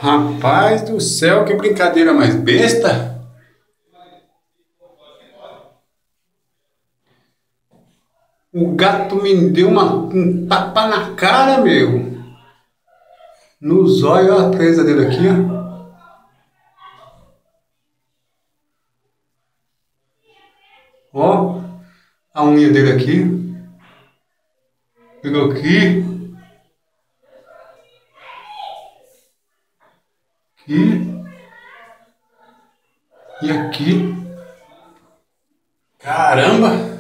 Rapaz do céu, que brincadeira mais besta. O gato me deu um tapa na cara, meu. No zóio, ó, a presa dele aqui, ó. Ó, a unha dele aqui. Pegou aqui, aqui e aqui. Caramba!